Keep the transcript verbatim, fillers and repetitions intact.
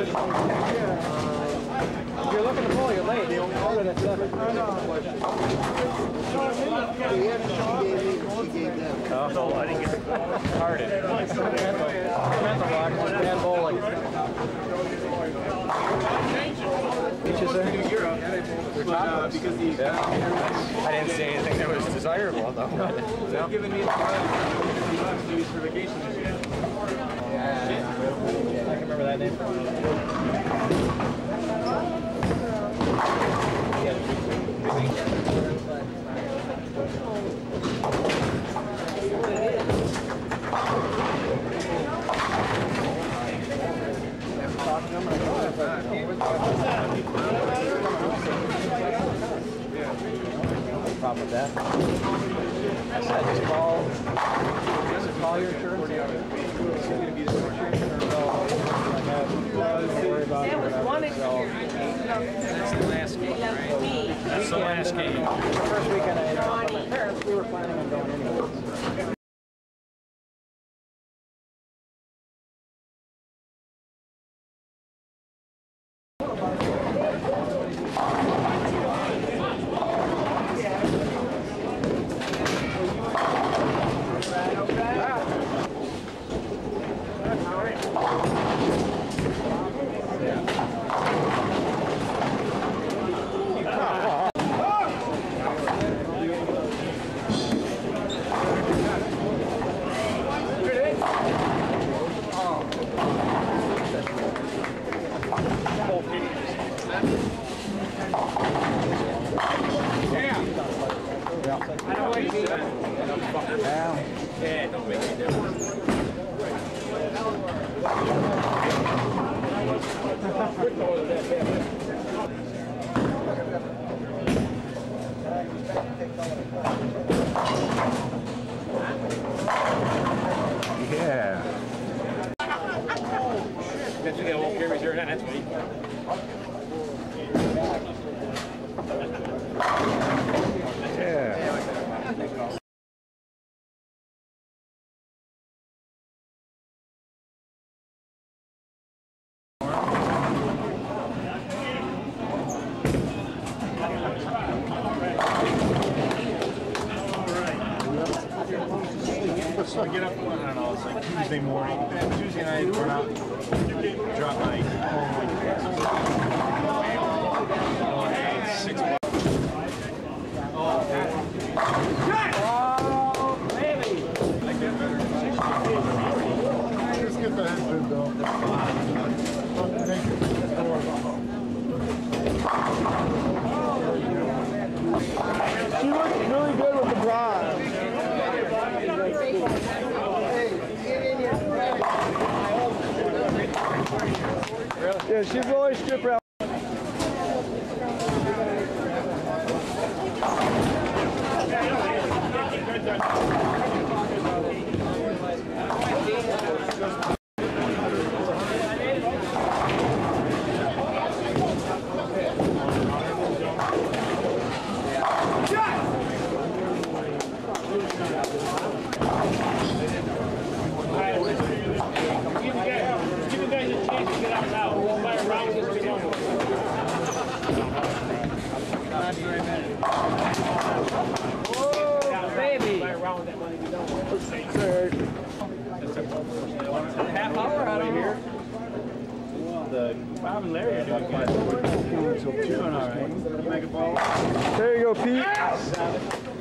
If you're looking to pull, you're late. You hold it at seven. Oh, I didn't get it carded. Mental rock, stand bowling. Beaches there? Uh, because the, yeah. I didn't see anything that was desirable, though. They're giving me the bucks to use for vacation this year. Yeah, I can remember that name from problem with that. I said just call, just call your insurance. Don't worry about it. That's the last game, right? That's the last game. The first weekend I had with my parents, we were planning on going anyways. Yeah, don't make any difference. Yeah. That's the old carries here, that's me. Yeah. So I get up, I don't know, it's like Tuesday morning. Tuesday night, we're out, drop my home. Oh, hey, it's six bucks. Oh, baby! I get better. Just get the headset though. She looks really good with the bra. Yeah, she's always strip out. Half hour out of here. The Bob and Larry are doing good. Doing all right. You make a ball. There you go, Pete.